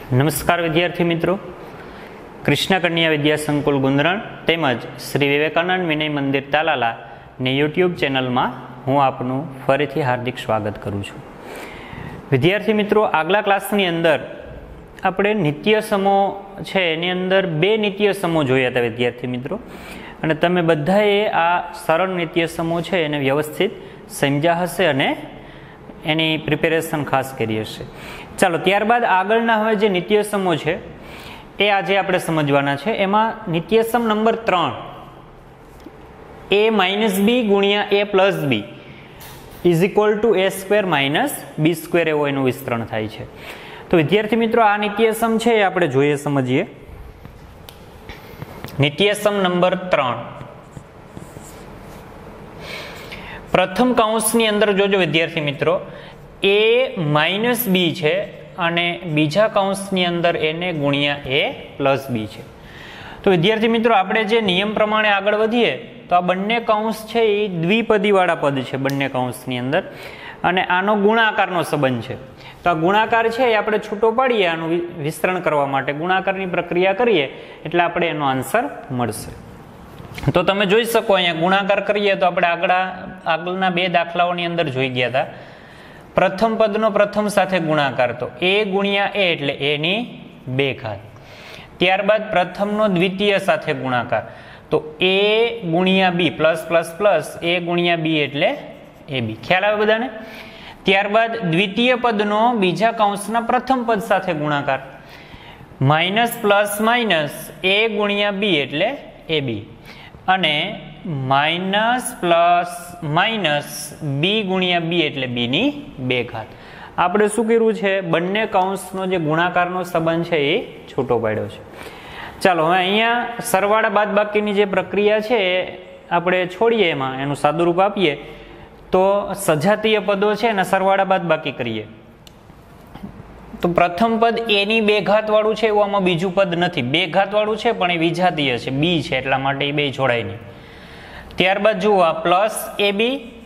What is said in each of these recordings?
નમસ્કાર વિદ્યાર્થી મિત્રો, કૃષ્ણ કન્યા વિદ્યા સંકુલ ગુંદરણ તેમજ શ્રી વિવેકાનંદ વિનય મંદિર તાલાલા ને યુટ્યુબ ચેનલમાં હું આપનું ફરીથી હાર્દિક સ્વાગત કરું છું. વિદ્યાર્થી મિત્રો, આગલા ક્લાસની અંદર આપણે નિત્ય સમો છે એની અંદર બે નિત્ય સમો જોયા હતા વિદ્યાર્થી મિત્રો, અને તમે બધાએ આ સરળ નિત્ય સમો છે એને વ્યવસ્થિત સમજ્યા હશે અને એની પ્રિપેરેશન ખાસ કરી હશે. ચાલો, ત્યારબાદ આગળના હવે જે નિત્યસમો છે એ આજે આપણે સમજવાના છે. એમાં નિત્યસમ નંબર 3 a માઇનસ બી ગુણ્યા a plus B is equal to a square minus B square એવો એનું વિસ્તરણ થાય છે. તો વિદ્યાર્થી મિત્રો, આ નિત્યસમ છે એ આપણે જોઈએ, સમજીએ. નિત્યસમ નંબર 3, પ્રથમ કૌંસની અંદર જોજો વિદ્યાર્થી મિત્રો, a માઇનસ બી છે અને બીજા કૌંસની અંદર એને ગુણ્યા a પ્લસ બી છે. તો વિદ્યાર્થી મિત્રો, આપણે જે નિયમ પ્રમાણે આગળ વધીએ તો આ બંને કૌંસ છે એ દ્વિપદીવાળા પદ છે બંને કૌંસની અંદર, અને આનો ગુણાકારનો સંબંધ છે. તો આ ગુણાકાર છે એ આપણે છૂટો પાડીએ આનું વિસ્તરણ કરવા માટે, ગુણાકારની પ્રક્રિયા કરીએ એટલે આપણે એનો આન્સર મળશે. તો તમે જોઈ શકો, અહીંયા ગુણાકાર કરીએ તો આપણે આગળના બે દાખલાઓની અંદર જોઈ ગયા હતા. પ્રથમ પદનો પ્રથમ સાથે ગુણાકાર, તો a ગુણ્યા a એટલે a ની 2 ઘાત. ત્યારબાદ પ્રથમનો દ્વિતીય સાથે ગુણાકાર, તો a ગુણ્યા b plus plus plus a ગુણ્યા b એટલે ab. ખ્યાલ આવે બધાને? ત્યારબાદ દ્વિતીય પદનો બીજા કૌંસના પ્રથમ પદ સાથે ગુણાકાર, માઇનસ પ્લસ માઇનસ a ગુણ્યા b એટલે ab, અને માઇનસ પ્લસ માઇનસ બી ગુણ્યા બી એટલે બી ની 2 ઘાત. આપણે શું કર્યું છે? બંને કૌંસનો જે ગુણાકારનો સંબંધ છે એ છૂટો પાડ્યો છે. ચાલો, હવે અહીંયા સરવાળા બાદબાકીની જે પ્રક્રિયા છે એ આપણે છોડીએ, એમાં એનું સાદુરૂપ આપીએ તો સજાતીય પદો છે એના સરવાળા બાદબાકી કરીએ. તો પ્રથમ પદ a ની 2 ઘાત વાળું છે એવું આમાં બીજું પદ નથી. 2 ઘાત વાળું છે પણ એ વિજાતીય છે, બી છે, એટલા માટે એ બે જોડાય નહીં. ત્યારબાદ જુઓ, આ પ્લસ ab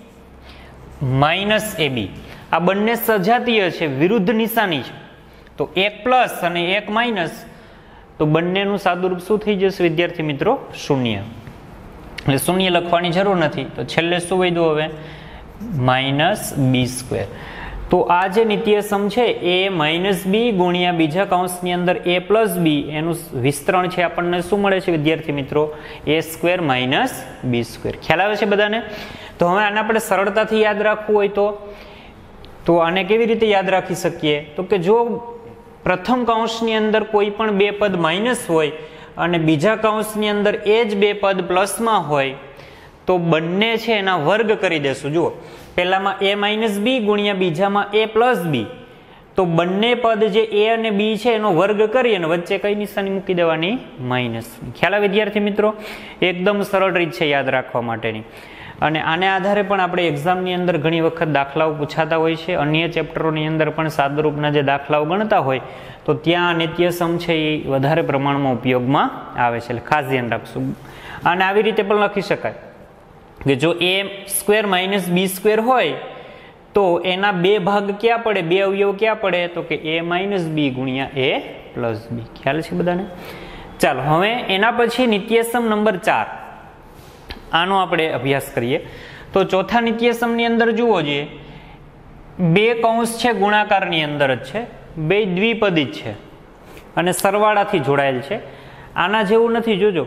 માઇનસ ab, આ બંને સજાતીય છે, વિરુદ્ધ નિશાની છે. તો એક પ્લસ અને એક માઇનસ, તો બંનેનું સાદુરૂપ શું થઈ જશે વિદ્યાર્થી મિત્રો? શૂન્ય. એટલે શૂન્ય લખવાની જરૂર નથી. તો છેલ્લે શું વધ્યું હવે? Minus B square. તો આ જે નિત્યસમ છે એ માઇનસ બી ગુણ્યા બીજા કૌંસની અંદર a પ્લસ બી એનું વિસ્તરણ છે, આપણને શું મળે છે વિદ્યાર્થી મિત્રો? a square minus B square. ખ્યાલ આવે છે બધાને? તો હવે આને આપણે સરળતાથી યાદ રાખવું હોય તો આને કેવી રીતે યાદ રાખી શકીએ? તો કે જો પ્રથમ કૌંસની અંદર કોઈ પણ બે પદ માઇનસ હોય અને બીજા કૌંસની અંદર એ જ બે પદ પ્લસમાં હોય તો બંને છે એના વર્ગ કરી દેશું. જુઓ, પહેલામાં a માઇનસ બી ગુણ્યા બીજામાં a પ્લસ બી, તો બંને પદ જે a અને b છે એનો વર્ગ કરી અને વચ્ચે કઈ નિશાની મૂકી દેવાની? માઇનસ. ખ્યાલ આવે વિદ્યાર્થી મિત્રો? એકદમ સરળ રીત છે યાદ રાખવા માટેની. અને આને આધારે પણ આપણે એક્ઝામની અંદર ઘણી વખત દાખલાઓ પૂછાતા હોય છે. અન્ય ચેપ્ટરોની અંદર પણ સાદુરૂપના જે દાખલાઓ ગણતા હોય તો ત્યાં નિત્યસમ છે એ વધારે પ્રમાણમાં ઉપયોગમાં આવે છે, એટલે ખાસ ધ્યાન રાખશું. આને આવી રીતે પણ લખી શકાય કે જો a square minus B square હોય તો એના બે ભાગ ક્યાં પડે, બે અવયવ ક્યાં પડે? તો કે a માઇનસ બી ગુણ્યા a પ્લસ બી. ખ્યાલ છે બધાને? ચાલો, હવે એના પછી નિત્યસમ નંબર 4, આનો આપણે અભ્યાસ કરીએ. તો ચોથા નિત્યસમની અંદર જુઓ જોઈએ, બે કૌંસ છે ગુણાકારની અંદર જ છે, બે દ્વિપદી જ છે અને સરવાળાથી જોડાયેલ છે. આના જેવું નથી. જોજો,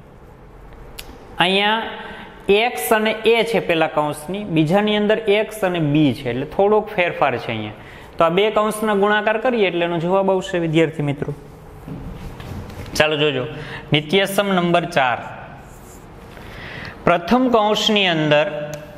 અહીંયા x અને a છે પેલા કૌંસની, બીજાની અંદર x અને b છે, એટલે થોડોક ફેરફાર છે અહીંયા. તો આ બે કૌંસના ગુણાકાર કરીએ એટલે એનો જવાબ આવશે વિદ્યાર્થી મિત્રો. ચાલો જોજો, નિત્યસમ નંબર 4, પ્રથમ કૌંસની અંદર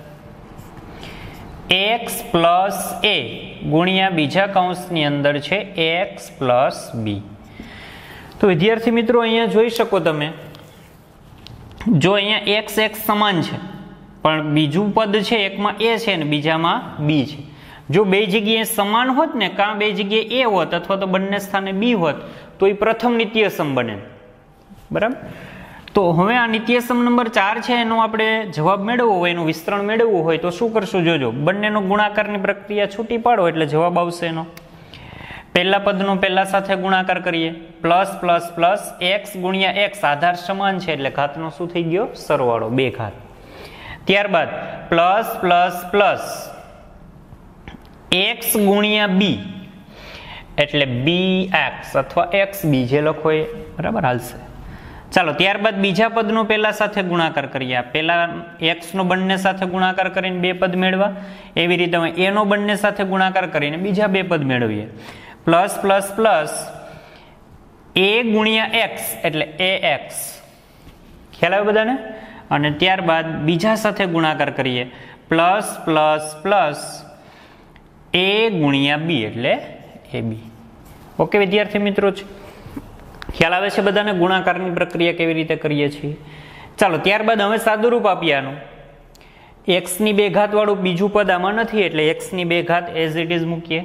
x પ્લસ a ગુણ્યા બીજા કૌંસની અંદર છે x પ્લસ b. તો વિદ્યાર્થી મિત્રો, અહીંયા જોઈ શકો તમે, જો અહીંયા x સમાન છે પણ બીજું પદ છે એકમાં a છે ને બીજામાં b છે. જો બે જગ્યાએ સમાન હોત ને, કાં બે જગ્યાએ a હોત અથવા તો બંને સ્થાને b હોત તો એ પ્રથમ નિત્યસમ બને. બરાબર? તો હવે આ નિત્યસમ નંબર 4 છે એનો આપણે જવાબ મેળવવો હોય, એનું વિસ્તરણ મેળવવું હોય તો શું કરશું? જોજો, બંનેનો ગુણાકારની પ્રક્રિયા છૂટી પાડો એટલે જવાબ આવશે એનો. પહેલા પદનો પહેલા સાથે ગુણાકાર કરીએ, પ્લસ પ્લસ પ્લસ એક્સ ગુણ્યા એક્સ, આધાર સમાન છે એટલે ઘાતનો શું થઈ ગયો? સરવાળો, 2 ઘાત. ત્યારબાદ પ્લસ પ્લસ પ્લસ એક્સ ગુણ્યા બી એટલે બી એક્સ અથવા એક્સ બી જે લખો એ બરાબર હાલશે. ચાલો ત્યારબાદ બીજા પદનો પહેલા સાથે ગુણાકાર કરીએ. પહેલા એક્સ નો બંને સાથે ગુણાકાર કરીને 2 પદ મેળવા, એવી રીતે અમે એ નો બંને સાથે ગુણાકાર કરીને બીજા 2 પદ મેળવીએ. પ્લસ પ્લસ પ્લસ એ ગુણ્યા એક્સ એટલે એ એક્સ, ખ્યાલ આવે બધાને? અને ત્યારબાદ બીજા સાથે ગુણાકાર કરીએ, પ્લસ પ્લસ પ્લસ એ ગુણ્યા બી એટલે એ બી. ઓકે વિદ્યાર્થી મિત્રો, છે ખ્યાલ આવે છે બધાને ગુણાકારની પ્રક્રિયા કેવી રીતે કરીએ છીએ? ચાલો ત્યારબાદ હવે સાદુરૂપ આપીએ આનું. એક્સ ની 2 ઘાત વાળું બીજું પદ આમાં નથી એટલે એક્સ ની 2 ઘાત એઝ ઇટ ઇઝ મૂકીએ.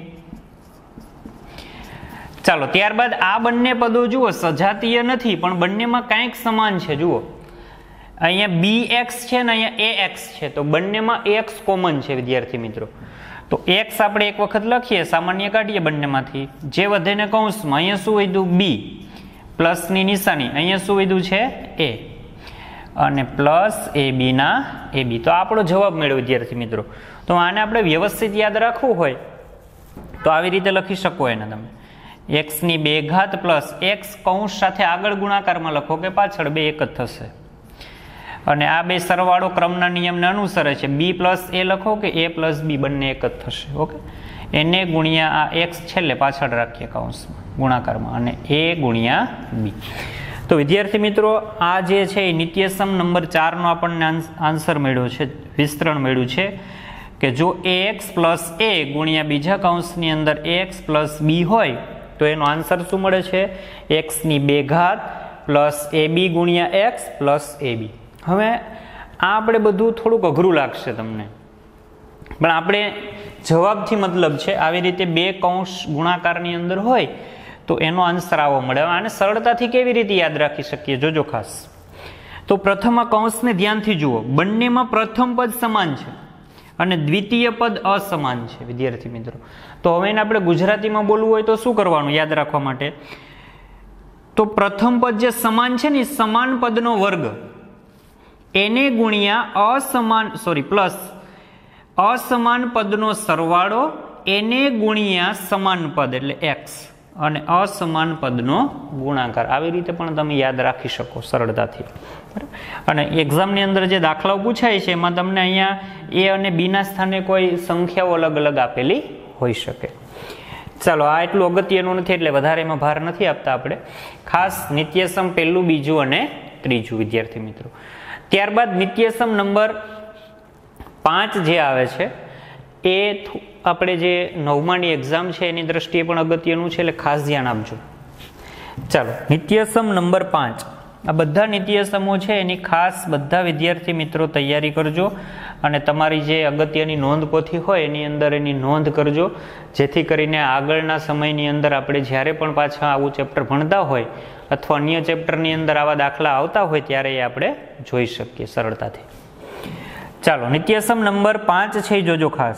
ચાલો ત્યારબાદ આ બંને પદો જુઓ સજાતીય નથી પણ બંનેમાં કંઈક સમાન છે. જુઓ અહીંયા બી એક્સ છે ને અહીંયા એ એક્સ છે, તો બંનેમાં એક્સ કોમન છે વિદ્યાર્થી મિત્રો. તો એક્સ આપણે એક વખત લખીએ, સામાન્ય કાઢીએ બંનેમાંથી, જે વધે ને કૌંસમાં. અહીંયા શું વધ્યું? બી પ્લસની નિશાની, અહીંયા શું વધ્યું છે? એ, અને પ્લસ એ બી ના એ બી. તો આપણો જવાબ મેળવ્યો વિદ્યાર્થી મિત્રો. તો આને આપણે વ્યવસ્થિત યાદ રાખવું હોય તો આવી રીતે લખી શકો એને તમે. એક્સ ની 2 ઘાત પ્લસ એક્સ કૌંસ સાથે આગળ ગુણાકારમાં લખો કે પાછળ, 2 એક જ થશે. અને આ 2 સરવાળો ક્રમના નિયમને અનુસરે છે. બી પ્લસ એ લખો કે એ પ્લસ બી, બંને એક જ થશે. ઓકે, એને ગુણ્યા આ એક્સ છેલ્લે પાછળ રાખીએ કૌંસમાં ગુણાકારમાં, અને એ ગુણ્યા બી. તો વિદ્યાર્થી મિત્રો આ જે છે એ નિત્યસમ નંબર 4 નો આપણને આન્સર મળ્યો છે, વિસ્તરણ મળ્યું છે કે જો એક્સ પ્લસ એ ગુણ્યા બીજા કૌંસની અંદર એક્સ પ્લસ બી હોય તો એનો આન્સર શું મળે છે? એક્સ ની 2 ઘાત પ્લસ એ બી ગુણ્યા એક્સ પ્લસ એ બી. હવે આ આપણે બધું થોડુંક અઘરું લાગશે તમને, પણ આપણે જવાબથી મતલબ છે. આવી રીતે 2 કૌંસ ગુણાકારની અંદર હોય તો એનો આન્સર આવો મળે. આને સરળતાથી કેવી રીતે યાદ રાખી શકીએ? જોજો ખાસ. તો પ્રથમ આ કૌંસને ધ્યાનથી જુઓ, બંનેમાં પ્રથમ પદ સમાન છે અને દ્વિતીય પદ અસમાન છે વિદ્યાર્થી મિત્રો. તો હવે એને આપણે ગુજરાતીમાં બોલવું હોય તો શું કરવાનું યાદ રાખવા માટે? તો પ્રથમ પદ જે સમાન છે ને, સમાન પદનો વર્ગ એને ગુણ્યા પ્લસ અસમાન પદનો સરવાળો એને ગુણ્યા સમાન પદ એટલે એક્સ, અને અસમાન પદનો ગુણાકાર. આવી રીતે પણ તમે યાદ રાખી શકો સરળતાથી. અને એક્ઝામની અંદર જે દાખલાઓ પૂછાય છે એમાં તમને અહીંયા એ અને બી ના સ્થાને કોઈ સંખ્યાઓ અલગ અલગ આપેલી હોઈ શકે. ચાલો આ એટલું અગત્યનું નથી એટલે વધારે એમાં ભાર નથી આપતા આપણે. ખાસ નિત્યસમ પહેલું, બીજું અને ત્રીજું વિદ્યાર્થી મિત્રો. ત્યારબાદ નિત્યસમ નંબર 5 જે આવે છે એ આપણે જે 9માની એક્ઝામ છે એની દ્રષ્ટિએ પણ અગત્યનું છે એટલે ખાસ ધ્યાન આપજો. ચાલો નિત્યસમ નંબર 5, આ બધા નિત્યસમો છે એની ખાસ બધા વિદ્યાર્થી મિત્રો તૈયારી કરજો અને તમારી જે અગત્યની નોંધ પોથી હોય એની અંદર એની નોંધ કરજો, જેથી કરીને આગળના સમયની અંદર આપણે જ્યારે પણ પાછા આવું ચેપ્ટર ભણતા હોય અથવા અન્ય ચેપ્ટરની અંદર આવા દાખલા આવતા હોય ત્યારે એ આપણે જોઈ શકીએ સરળતાથી. ચાલો નિત્યસમ નંબર 5 છે જોજો ખાસ.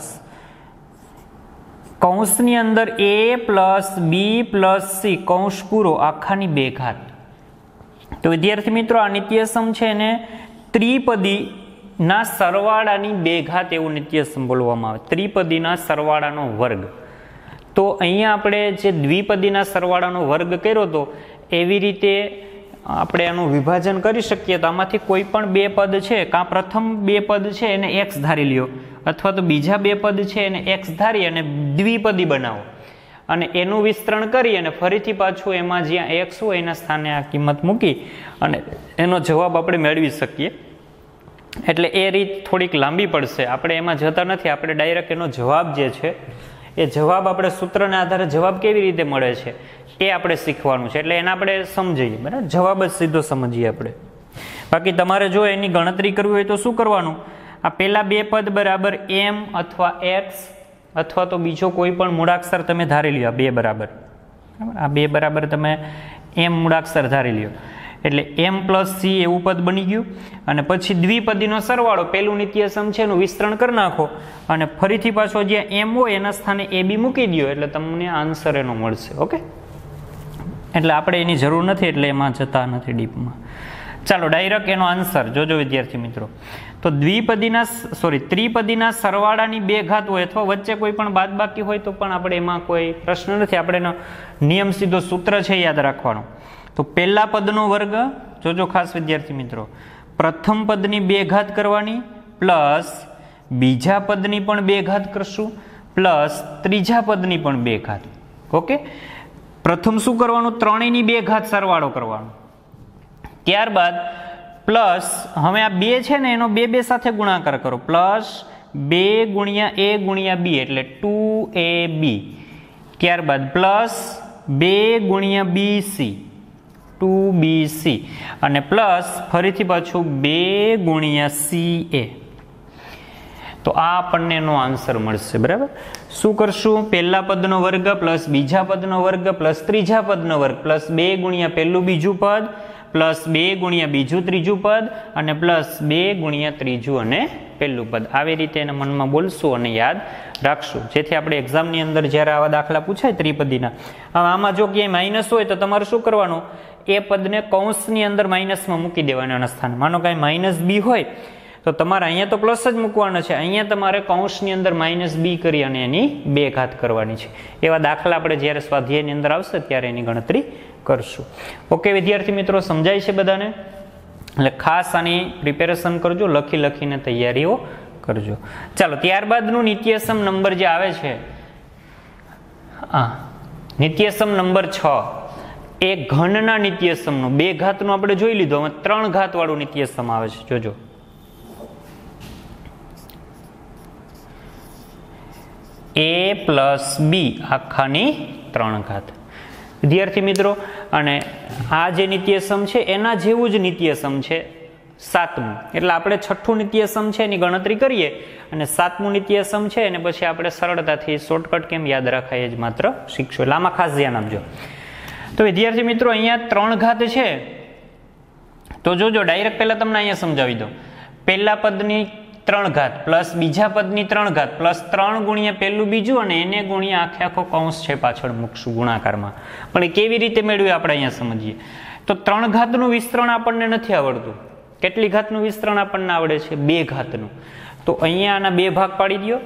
કૌંસની અંદર a plus B plus C કૌંસ પૂરો આખાની 2 ઘાત. તો વિદ્યાર્થી મિત્રો આ નિત્યસમ છે એને ત્રિપદીના સરવાળાની 2 ઘાત એવું નિત્યસમ બોલવામાં આવે, ત્રિપદીના સરવાળાનો વર્ગ. તો અહીંયા આપણે જે દ્વિપદીના સરવાળાનો વર્ગ કર્યો હતો એવી રીતે આપણે આનું વિભાજન કરી શકીએ. તો આમાંથી કોઈ પણ 2 પદ છે, કાં પ્રથમ 2 પદ છે એને એક્સ ધારી લ્યો, અથવા તો બીજા 2 પદ છે એને એક્સ ધારી અને દ્વિપદી બનાવો અને એનું વિસ્તરણ કરી અને ફરીથી પાછું એમાં જ્યાં એક્સ હોય એના સ્થાને આ કિંમત મૂકી અને એનો જવાબ આપણે મેળવી શકીએ. એટલે એ રીત થોડીક લાંબી પડશે, આપણે એમાં જતા નથી. આપણે ડાયરેક્ટ એનો જવાબ જે છે એ જવાબ આપણે સૂત્રના આધારે જવાબ કેવી રીતે મળે છે એ આપણે શીખવાનું છે. એટલે એને આપણે સમજીએ, બરાબર, જવાબ જ સીધો સમજીએ આપણે. બાકી તમારે જો એની ગણતરી કરવી હોય તો શું કરવાનું? આ પહેલા 2 પદ બરાબર એમ અથવા એક્સ અથવા તો બીજો કોઈ પણ મૂળાક્ષર તમે ધારી લ્યો. 2 બરાબર, આ 2 બરાબર તમે એમ મૂળાક્ષર ધારી લ્યો. એટલે m પ્લસ c એવું પદ બની ગયું. અને પછી દ્વિપદીનો સરવાળો, પેલું નિત્યસમ છે એનું વિસ્તરણ કરી નાખો અને ફરીથી પાછો જ્યાં m હોય એના સ્થાને ab મૂકી દો એટલે તમને આન્સર એનો મળશે. ઓકે, એટલે આપણે એની જરૂર નથી એટલે એમાં જતા નથી ડીપમાં. ચાલો ડાયરેક્ટ એનો આન્સર જોજો વિદ્યાર્થી મિત્રો. તો ત્રિપદીના સરવાળાની 2 ઘાત હોય અથવા વચ્ચે કોઈ પણ બાદબાકી હોય તો પણ આપણે એમાં કોઈ પ્રશ્ન નથી, આપણે એનો નિયમ સીધો સૂત્ર છે યાદ રાખવાનો. તો પહેલા પદનો વર્ગ, જોજો ખાસ વિદ્યાર્થી મિત્રો, પ્રથમ પદની 2 ઘાત કરવાની પ્લસ બીજા પદની પણ 2 ઘાત કરશું પ્લસ ત્રીજા પદની પણ 2 ઘાત. ઓકે, પ્રથમ શું કરવાનું? ત્રણેયની 2 ઘાત સરવાળો કરવાનો. ત્યારબાદ પ્લસ હવે આ 2 છે ને એનો 2 સાથે ગુણાકાર કરો, પ્લસ 2 ગુણ્યા a ગુણ્યા b એટલે 2ab. ત્યારબાદ પ્લસ 2 ગુણ્યા bc 2bc અને પ્લસ ફરીથી પાછું 2 ગુણ્યા ca. તો આ આપણને એનો આન્સર મળશે. બરાબર, શું કરશું? પહેલા પદનો વર્ગ પ્લસ બીજા પદનો વર્ગ પ્લસ ત્રીજા પદનો વર્ગ પ્લસ 2 ગુણ્યા પહેલું બીજું પદ પ્લસ 2 ગુણ્યા બીજું ત્રીજું પદ અને પ્લસ 2 ગુણ્યા ત્રીજું અને પહેલું પદ. આવી રીતે એના મનમાં બોલશું અને યાદ રાખશું, જેથી આપણે એક્ઝામની અંદર જ્યારે આવા દાખલા પૂછાય ત્રિપદીના, આમાં જો ક્યાંય માઇનસ હોય તો તમારે શું કરવાનું? એ પદને કૌંસની અંદર માઇનસમાં મૂકી દેવાનું એના સ્થાને. માનો કાંઈ માઇનસ બી હોય તો તમારે અહીંયા તો પ્લસ જ મૂકવાનો છે, અહીંયા તમારે કૌંસની અંદર માઇનસ બી કરી અને એની 2 ઘાત કરવાની છે. એવા દાખલા આપણે જ્યારે સ્વાધ્યાયની અંદર આવશે ત્યારે એની ગણતરી કરશું. ઓકે વિદ્યાર્થી મિત્રો, સમજાય છે બધાને? એટલે ખાસ આની પ્રિપેરેશન કરજો, લખીને તૈયારીઓ કરજો. ચાલો ત્યારબાદનું નિત્યસમ નંબર જે આવે છે, નિત્યસમ નંબર 6 એ ઘનના નિત્યસમનું 2 ઘાતનું આપણે જોઈ લીધું. હવે 3 ઘાત વાળું નિત્યસમ આવે છે, જોજો. a પ્લસ બી આખાની 3 ઘાત. વિદ્યાર્થી મિત્રો, અને આ જે નિત્યસમ છે એના જેવું જ નિત્યસમ છે 7મું. એટલે આપણે 6થું નિત્યસમ છે એની ગણતરી કરીએ અને 7મું નિત્યસમ છે એને પછી આપણે સરળતાથી શોર્ટકટ કેમ યાદ રાખાય જ માત્ર શીખશું. એટલે આમાં ખાસ ધ્યાન આપજો. તો વિદ્યાર્થી મિત્રો, અહીંયા 3 ઘાત છે તો જોજો, ડાયરેક્ટ પહેલા તમને અહીંયા સમજાવી દો. પહેલા પદની 3 ઘાત પ્લસ બીજા પદની 3 ઘાત પ્લસ 3 ગુણ્યા પહેલું બીજું અને એને ગુણ્યા આખો કૌંસ છે પાછળ મૂકશું ગુણાકારમાં. પણ એ કેવી રીતે મેળવ્યું આપણે અહીંયા સમજીએ. તો 3 ઘાતનું વિસ્તરણ આપણને નથી આવડતું. કેટલી ઘાતનું વિસ્તરણ આપણને આવડે છે? 2 ઘાતનું. તો અહીંયા આના 2 ભાગ પાડી દો.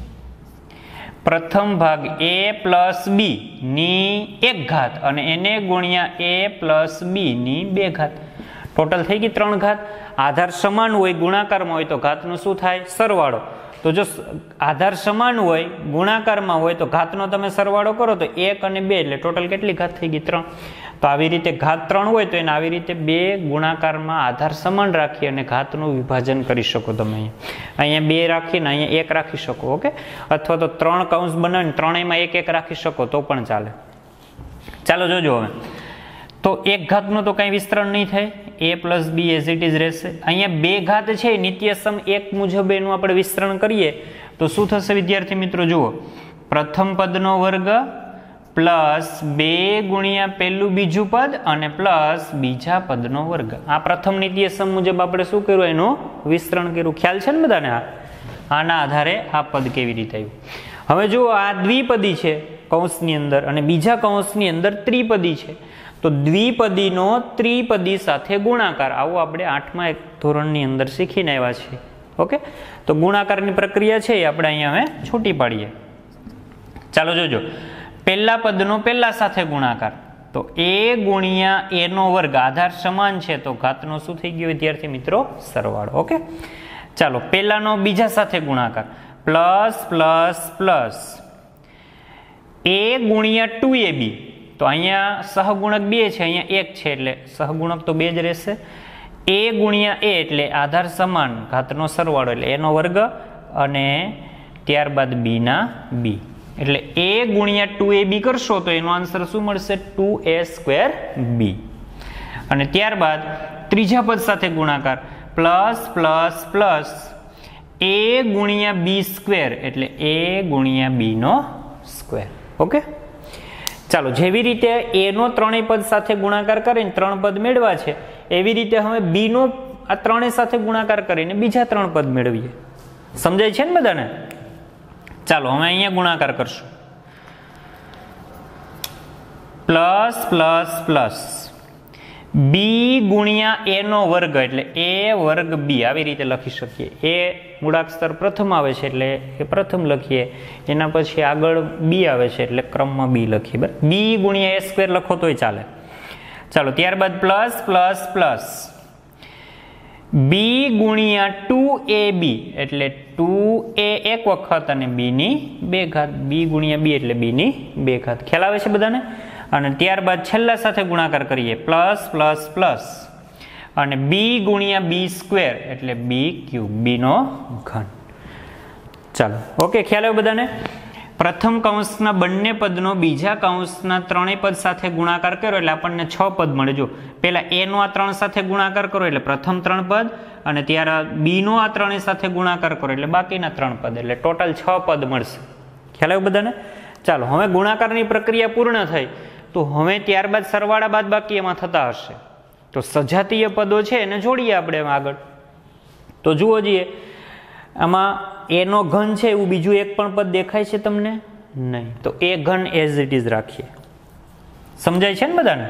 પ્રથમ ભાગ a પ્લસ બી ની 1 ઘાત અને એને ગુણ્યા a પ્લસ બી ની 2 ઘાત. ટોટલ થઈ ગઈ 3 ઘાત. આધાર સમાન હોય ગુણાકારમાં હોય તો ઘાતનો શું થાય? સરવાળો. તો જો આધાર સમાન હોય ગુણાકારમાં હોય તો ઘાતનો તમે સરવાળો કરો તો 1 અને 2 એટલે ટોટલ કેટલી ઘાત થઈ ગઈ? 3. તો આવી રીતે ઘાત 3 હોય તો એને આવી રીતે 2 ગુણાકારમાં આધાર સમાન રાખી અને ઘાતનું વિભાજન કરી શકો તમે. અહીંયા 2 રાખીને અહીંયા 1 રાખી શકો. ઓકે, અથવા તો 3 કૌંસ બનાવીને ત્રણેયમાં 1 1 રાખી શકો તો પણ ચાલે. ચાલો જોજો હવે. તો 1 ઘાતનું તો કંઈ વિસ્તરણ નહીં થાય, a plus B as it is રહેશે. અહીંયા 2 ઘાત છે નિત્યસમ 1 મુજબ એનું આપણે વિસ્તરણ કરીએ તો શું થશે વિદ્યાર્થી મિત્રો? જુઓ, પ્રથમ પદનો વર્ગ પ્લસ 2 ગુણ્યા પહેલું બીજું પદ અને પ્લસ બીજા પદનો વર્ગ. આ પ્રથમ નિત્યસમ મુજબ આપણે શું કર્યું? એનું વિસ્તરણ કર્યું. ખ્યાલ છે ને બધાને? આના આધારે આ પદ કેવી રીતે આવ્યું. હવે જુઓ, આ દ્વિપદી છે કૌંસની અંદર અને બીજા કૌંસની અંદર ત્રિપદી છે. તો દ્વિપદીનો ત્રિપદી સાથે ગુણાકાર, આવું આપણે 8મા ધોરણની અંદર શીખીને આવ્યા છીએ. ઓકે, તો ગુણાકારની પ્રક્રિયા છે એ આપણે અહીંયા હવે છૂટી પાડીએ. ચાલો જોજો, પહેલા પદનો પહેલા સાથે ગુણાકાર, તો a ગુણ્યા a નો વર્ગ, આધાર સમાન છે તો ઘાતનો શું થઈ ગયો વિદ્યાર્થી મિત્રો? સરવાળો. ઓકે, ચાલો પહેલાનો બીજા સાથે ગુણાકાર, પ્લસ પ્લસ પ્લસ a ગુણ્યા 2ab. તો અહીંયા સહગુણક 2 છે, અહીંયા 1 છે એટલે સહગુણક તો 2 જ રહેશે. a ગુણ્યા a એટલે આધાર સમાન, ઘાતનો સરવાળો એટલે a નો વર્ગ અને ત્યારબાદ b ના b. એટલે a ગુણ્યા 2ab કરશો તો એનો આન્સર શું મળશે? 2a²b. અને ત્યારબાદ ત્રીજા પદ સાથે ગુણાકાર, પ્લસ પ્લસ પ્લસ a ગુણ્યા b² એટલે a ગુણ્યા b નો સ્ક્વેર. ઓકે, ચાલો, જેવી રીતે એ નો ત્રણેય પદ સાથે ગુણાકાર કરીને 3 પદ મેળવા છે, એવી રીતે હવે બી નો આ ત્રણેય સાથે ગુણાકાર કરીને બીજા 3 પદ મેળવીએ. સમજાય છે ને બધાને? ચાલો, હવે અહીંયા ગુણાકાર કરશું. પ્લસ પ્લસ પ્લસ બી ગુણ્યા એ નો વર્ગ એટલે એ વર્ગ બી, આવી રીતે લખી શકીએ. એ મૂળાક્ષર પ્રથમ આવે છે એટલે એ પ્રથમ લખીએ, એના પછી આગળ બી આવે છે એટલે ક્રમમાં બી લખીએ. બરાબર, બી ગુણ્યા એ સ્ક્વેર લખો તોય ચાલે. ચાલો, ત્યારબાદ પ્લસ પ્લસ પ્લસ બી ગુણ્યા 2ab એટલે 2a એક વખત અને બી ની 2 ઘાત. બી ગુણ્યા બી એટલે બી ની 2 ઘાત. ખ્યાલ આવે છે બધાને? અને ત્યારબાદ છેલ્લા સાથે ગુણાકાર કરીએ, પ્લસ પ્લસ પ્લસ અને બી ગુણ્યા બી સ્ક્વેર એટલે બી ક્યુબ, બી નો ઘન. ચાલો, ઓકે, ખ્યાલ આવ્યો બધાને? પ્રથમ કૌંસના બંને પદનો બીજા કૌંસના ત્રણેય પદ સાથે ગુણાકાર કર્યો એટલે આપણને 6 પદ મળે. જો પેલા એ નો આ 3 સાથે ગુણાકાર કરો એટલે પ્રથમ 3 પદ, અને ત્યારે બી નો આ ત્રણેય સાથે ગુણાકાર કરો એટલે બાકીના 3 પદ, એટલે ટોટલ 6 પદ મળશે. ખ્યાલ આવ્યો બધાને? ચાલો, હવે ગુણાકારની પ્રક્રિયા પૂર્ણ થઈ તો હવે ત્યારબાદ સરવાળા બાદ બાકી એમાં થતા હશે. તો સજાતીય પદો છે એને જોડીએ આપણે આગળ. તો જુઓ જોઈએ, આમાં એનો ઘન છે એવું બીજું એક પણ પદ દેખાય છે તમને? નહીં. તો એ ઘન એઝ ઇટ ઇઝ રાખીએ. સમજાય છે ને બધાને?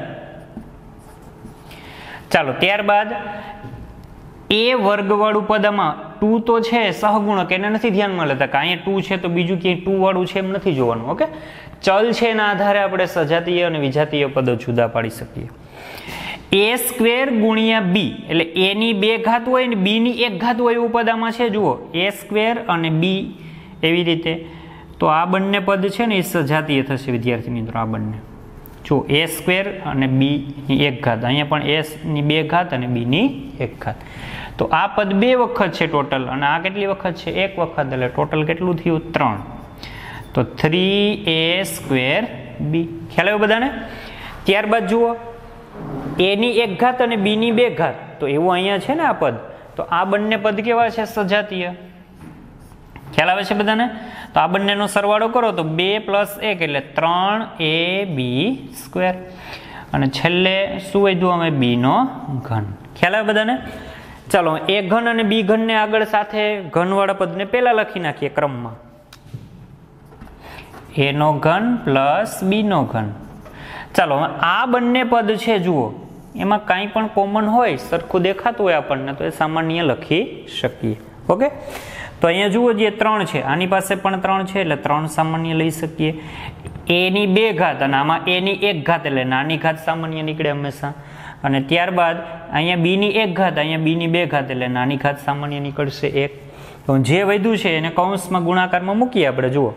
ચાલો, ત્યારબાદ એ વર્ગવાળું પદ, આમાં 2 તો છે સહગુણક, એને નથી ધ્યાનમાં લેતા કે અહીંયા 2 છે તો બીજું ક્યાંય 2 વાળું છે એમ નથી જોવાનું. ઓકે, ચલ છે એના આધારે આપણે સજાતીય અને વિજાતીય પદો જુદા પાડી શકીએ. એ સ્ક્વેર ગુણ્યા બી એટલે એ ની 2 ઘાત હોય ને બી ની 1 ઘાત હોય એવું પદ આમાં છે. જુઓ, એ સ્ક્વેર અને બી એવી રીતે. તો આ બંને પદ છે ને એ સજાતીય થશે વિદ્યાર્થી મિત્રો. આ બંને જો એ સ્ક્વેર અને બી ની 1 ઘાત, અહીંયા પણ એ ની 2 ઘાત અને બી ની 1 ઘાત. તો આ પદ 2 વખત છે ટોટલ, અને આ કેટલી વખત છે? 1 વખત, એટલે ટોટલ કેટલું થયું? 3. તો 3a સ્ક્વેર બી. ખ્યાલ આવ્યો બધાને? ત્યારબાદ જુઓ, એ ની 1 ઘાત અને બી ની 2 ઘાત, તો એવું અહીંયા છે ને આ પદ. તો આ બંને પદ કેવા છે? સજાતીય. ખ્યાલ આવે છે બધાને? તો આ બંનેનો સરવાળો કરો તો 2 + 1 એટલે 3ab સ્ક્વેર, અને છેલ્લે શું વધ્યું? અમે બી નો ઘન. ખ્યાલ આવે બધાને? ચાલો, એ ઘન અને બી ઘન ને આગળ સાથે ઘનવાળા પદને પેલા લખી નાખીએ ક્રમમાં. એ નો ઘન પ્લસ બી નો ઘન. ચાલો, આ બંને પદ છે જુઓ, એમાં કાંઈ પણ કોમન હોય, સરખું દેખાતું હોય આપણને, તો એ સામાન્ય લખી શકીએ. ઓકે, તો અહીંયા જુઓ, જે 3 છે આની પાસે પણ 3 છે એટલે 3 સામાન્ય લઈ શકીએ. એ ની 2 ઘાત અને આમાં એ ની 1 ઘાત એટલે નાની ઘાત સામાન્ય નીકળે હંમેશા. અને ત્યારબાદ અહીંયા બી ની 1 ઘાત, અહીંયા બી ની 2 ઘાત એટલે નાની ઘાત સામાન્ય નીકળશે 1. તો જે વધ્યું છે એને કૌંસમાં ગુણાકારમાં મૂકીએ આપણે. જુઓ,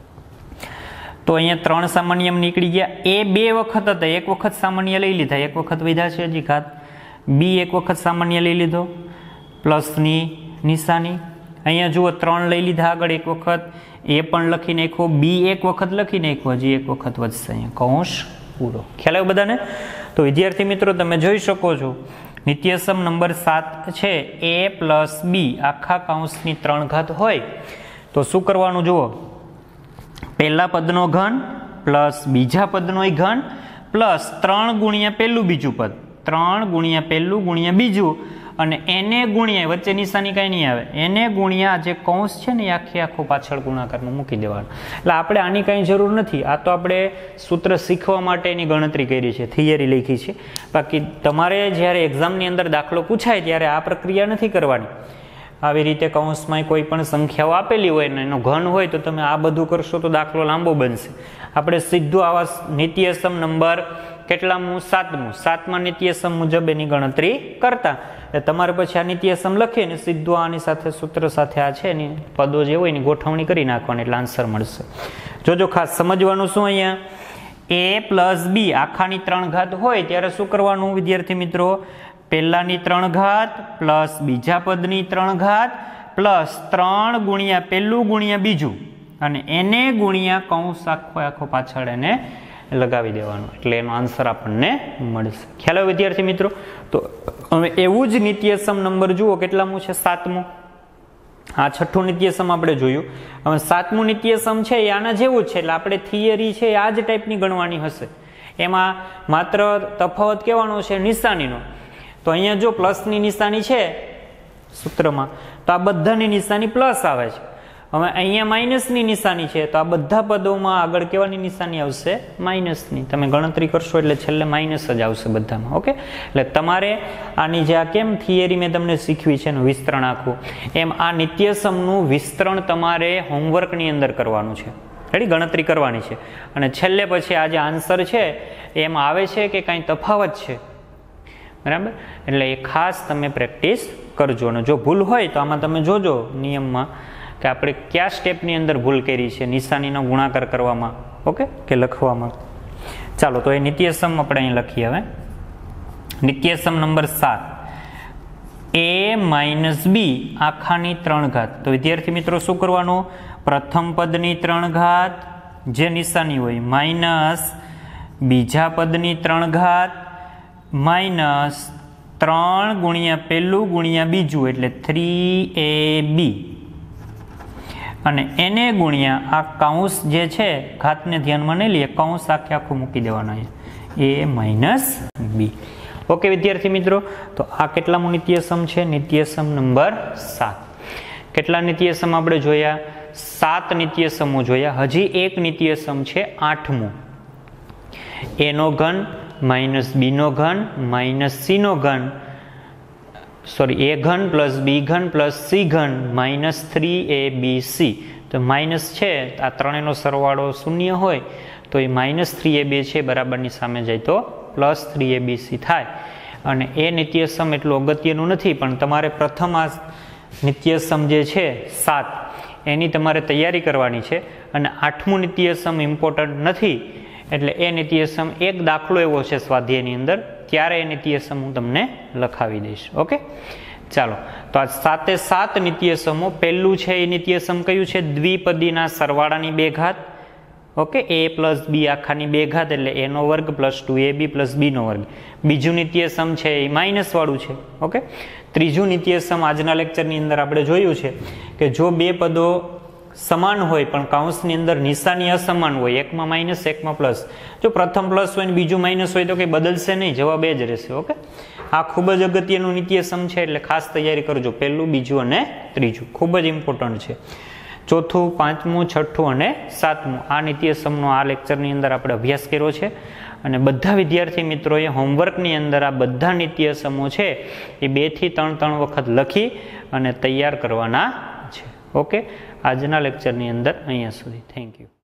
તો અહીંયા 3 સામાન્ય નીકળી ગયા. એ 2 વખત હતા, 1 વખત સામાન્ય લઈ લીધા, 1 વખત વધ્યા છે હજી ઘાત. બી 1 વખત સામાન્ય લઈ લીધો, પ્લસની નિશાની. અહીંયા જુઓ, 3 લઈ લીધા આગળ 1 વખત, એ પણ લખી નાખ્યો, બી 1 વખત લખી નાખ્યો, હજી 1 વખત વધશે. અહીંયા કૌંસ પૂરો. ખ્યાલ આવ્યો બધાને? તો વિદ્યાર્થી મિત્રો, તમે જોઈ શકો છો નિત્યસમ નંબર 7 છે, એ પ્લસ બી આખા કૌંસની 3 ઘાત હોય તો શું કરવાનું? જુઓ, પહેલા પદનો ઘન પ્લસ બીજા પદનો ઘન પ્લસ 3 ગુણ્યા પહેલું બીજું પદ, 3 ગુણ્યા પહેલું ગુણ્યા બીજું, અને એને ગુણ્યા, વચ્ચે નિશાની કાંઈ નહીં આવે, એને ગુણ્યા જે કૌંસ છે ને એ આખો પાછળ ગુણાકારમાં મૂકી દેવાનું. એટલે આપણે આની કાંઈ જરૂર નથી. આ તો આપણે સૂત્ર શીખવા માટેની ગણતરી કરી છે, થિયરી લખી છે. બાકી તમારે જ્યારે એક્ઝામની અંદર દાખલો પૂછાય ત્યારે આ પ્રક્રિયા નથી કરવાની. આવી રીતે કૌંસમાં કોઈ પણ સંખ્યાઓ આપેલી હોય ને એનો ઘન હોય તો તમે આ બધું કરશો તો દાખલો લાંબો બનશે. આપણે સીધું આવા નિત્યસમ નંબર કેટલામું? 7મા નિત્યસમ મુજબ એની ગણતરી કરતા. તમારે પછી આ નિત્યસમ લખીને સીધું આની સાથે સૂત્ર સાથે આ છે એની પદો જે હોય એની ગોઠવણી કરી નાખવાની એટલે આન્સર મળશે. જોજો, ખાસ સમજવાનું શું, અહીંયા એ પ્લસ બી આખાની 3 ઘાત હોય ત્યારે શું કરવાનું વિદ્યાર્થી મિત્રો? પહેલાની 3 ઘાત પ્લસ બીજા પદની 3 ઘાત પ્લસ 3 ગુણ્યા પહેલું ગુણ્યા બીજું, અને એને ગુણ્યા કૌંસ આખો પાછળ એને લગાવી દેવાનું, એટલે એનો આન્સર આપણને મળશે. ખ્યાલ આવ્યો વિદ્યાર્થી મિત્રો? તો હવે એવું જ નિત્યસમ નંબર જુઓ, કેટલામું છે? 7મું. આ છઠ્ઠું નિત્યસમ આપણે જોયું. હવે સાતમું નિત્યસમ છે એ આના જેવું જ છે, એટલે આપણે થિયરી છે આ જ ટાઈપની ગણવાની હશે. એમાં માત્ર તફાવત કહેવાનો છે નિશાનીનો. તો અહીંયા જો પ્લસની નિશાની છે સૂત્રમાં, તો આ બધાની નિશાની પ્લસ આવે છે. હવે અહીંયા માઇનસની નિશાની છે, તો આ બધા પદોમાં આગળ કેવાની નિશાની આવશે? માઇનસની. તમે ગણતરી કરશો એટલે છેલ્લે માઇનસ જ આવશે બધામાં. ઓકે, એટલે તમારે આની જે આ કેમ થિયરી મેં તમને શીખવી છે એનું વિસ્તરણ આખું, એમ આ નિત્યસમનું વિસ્તરણ તમારે હોમવર્કની અંદર કરવાનું છે. રેડી? ગણતરી કરવાની છે. અને છેલ્લે પછી આ જે આન્સર છે એમ આવે છે કે કાંઈ તફાવત છે, બરાબર? એટલે એ ખાસ તમે પ્રેક્ટિસ કરજો. અને જો ભૂલ હોય તો આમાં તમે જોજો નિયમમાં કે આપણે કયા સ્ટેપની અંદર ભૂલ કરી છે નિશાનીનો ગુણાકાર કરવામાં, ઓકે, કે લખવામાં. ચાલો, તો એ નિત્યસમ આપણે અહીં લખીએ. હવે નિત્યસમ નંબર 7, a - b આખાની 3 ઘાત. તો વિદ્યાર્થી મિત્રો શું કરવાનું? પ્રથમ પદની 3 ઘાત જે નિશાની હોય, માઇનસ બીજા પદની 3 ઘાત, માઇનસ 3 ગુણ્યા પહેલું ગુણ્યા બીજું એટલે 3ab, અને એને ગુણ્યા આ કૌંસ જે છે, ઘાતને ધ્યાનમાં નહીં લઈએ, કૌંસ આખે આખું મૂકી દેવાનું a - b. ઓકે વિદ્યાર્થી મિત્રો, તો આ કેટલામું નિત્યસમ છે? નિત્યસમ નંબર 7. કેટલા નિત્યસમ આપણે જોયા? 7 નિત્યસમો જોયા. હજી એક નિત્યસમ છે 8મું. a નો ઘન માઇનસ b નો ઘન માઇનસ c નો ઘન, સોરી, a ઘન પ્લસ b ઘન પ્લસ c ઘન માઇનસ 3abc. તો માઇનસ છે, આ ત્રણેયનો સરવાળો શૂન્ય હોય તો એ માઇનસ 3ab છે, બરાબરની સામે જાય તો પ્લસ 3abc થાય. અને એ નિત્યસમ એટલું અગત્યનું નથી, પણ તમારે પ્રથમ આ નિત્યસમ જે છે 7 એની તમારે તૈયારી કરવાની છે. અને 8મું નિત્યસમ ઇમ્પોર્ટન્ટ નથી, એટલે એ નિત્યસમ એક દાખલો એવો છે સ્વાધ્યાયની અંદર, ત્યારે એ નિત્યસમ હું તમને લખાવી દઈશ. ઓકે, ચાલો, તો આ 7 નિત્યસમો. પહેલું છે એ નિત્યસમ કયું છે? દ્વિપદીના સરવાળાની 2 ઘાત. ઓકે, a + b આખાની 2 ઘાત એટલે a નો વર્ગ પ્લસ 2ab પ્લસ b નો વર્ગ. બીજું નિત્યસમ છે એ માઇનસ વાળું છે. ઓકે, ત્રીજું નિત્યસમ આજના લેક્ચરની અંદર આપણે જોયું છે કે જો બે પદો સમાન હોય પણ કૌંસની અંદર નિશાની અસમાન હોય, એકમાં માઇનસ એકમાં પ્લસ, જો પ્રથમ પ્લસ હોય ને બીજું માઇનસ હોય તો કંઈ બદલશે નહીં, જવાબ એ જ રહેશે. ઓકે, આ ખૂબ જ અગત્યનું નિત્યસમ છે, એટલે ખાસ તૈયારી કરજો. પહેલું, બીજું અને ત્રીજું ખૂબ જ ઇમ્પોર્ટન્ટ છે. ચોથું, પાંચમું, છઠ્ઠું અને સાતમું આ નિત્યસમનો આ લેક્ચરની અંદર આપણે અભ્યાસ કર્યો છે. અને બધા વિદ્યાર્થી મિત્રોએ હોમવર્કની અંદર આ બધા નિત્યસમો છે એ 2 થી 3 વખત લખી અને તૈયાર કરવાના છે. ઓકે, આજના લેક્ચરની અંદર અહીંયા સુધી. Thank you.